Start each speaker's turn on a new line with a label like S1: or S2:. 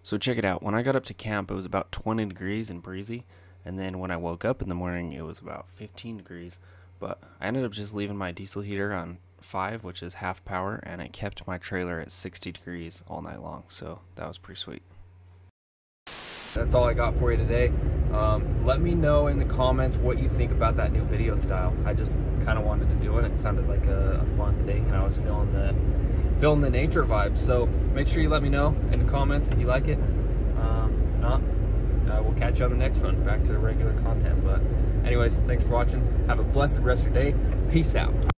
S1: So check it out. When I got up to camp, it was about 20 degrees and breezy. And then when I woke up in the morning, it was about 15 degrees. But I ended up just leaving my diesel heater on 5, which is half power, and it kept my trailer at 60 degrees all night long. So that was pretty sweet. That's all I got for you today. Let me know in the comments what you think about that new video style. I just kind of wanted to do it. It sounded like a fun thing, and I was feeling the nature vibes. So make sure you let me know in the comments if you like it. If not, we'll catch you on the next one. Back to the regular content. But anyways, thanks for watching. Have a blessed rest of your day. Peace out.